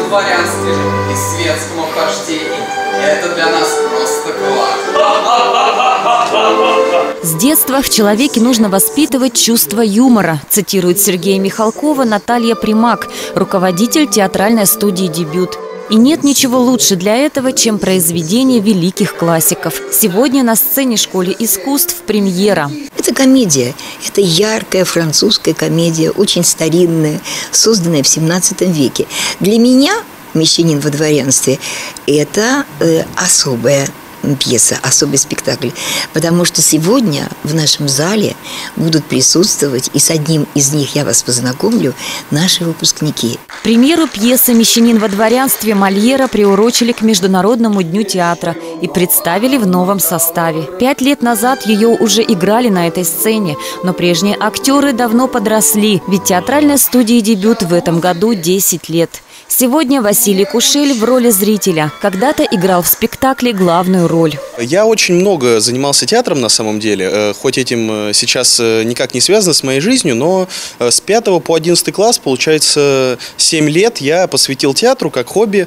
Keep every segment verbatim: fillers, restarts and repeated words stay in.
дворянстве и светском обхождении. Это для нас просто класс. С детства в человеке нужно воспитывать чувство юмора, цитирует Сергея Михалкова Наталья Примак, руководитель театральной студии «Дебют». И нет ничего лучше для этого, чем произведение великих классиков. Сегодня на сцене школы искусств премьера. Это комедия. Это яркая французская комедия, очень старинная, созданная в семнадцатом веке. Для меня «Мещанин во дворянстве» – это э, особая пьеса, особый спектакль. Потому что сегодня в нашем зале будут присутствовать, и с одним из них я вас познакомлю, наши выпускники. Премьеру пьесы «Мещанин во дворянстве» Мольера приурочили к Международному дню театра и представили в новом составе. Пять лет назад ее уже играли на этой сцене, но прежние актеры давно подросли, ведь театральной студии «Дебют» в этом году десять лет. Сегодня Василий Кушель в роли зрителя. Когда-то играл в спектакле главную роль. Я очень много занимался театром на самом деле, хоть этим сейчас никак не связано с моей жизнью, но с пятого по одиннадцатый класс, получается, семь лет я посвятил театру как хобби,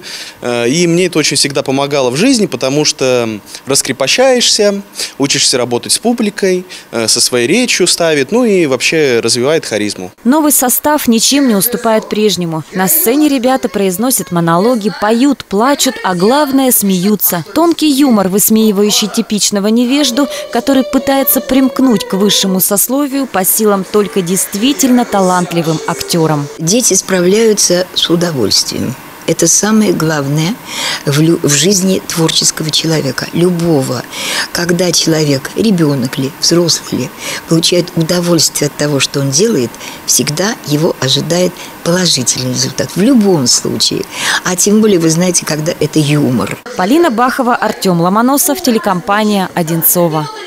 и мне это очень всегда помогало в жизни, потому что раскрепощаешься, учишься работать с публикой, со своей речью ставит, ну и вообще развивает харизму. Новый состав ничем не уступает прежнему. На сцене ребята произносят монологи, поют, плачут, а главное – смеются. Тонкий юмор, высмеивающий типичного невежду, который пытается примкнуть к высшему сословию, по силам только действительно талантливым актерам. Дети справляются с удовольствием. Это самое главное в, лю- в жизни творческого человека, любого. Когда человек, ребенок ли, взрослый ли, получает удовольствие от того, что он делает, всегда его ожидает положительный результат. В любом случае. А тем более, вы знаете, когда это юмор. Полина Бахова, Артем Ломоносов, телекомпания «Одинцова».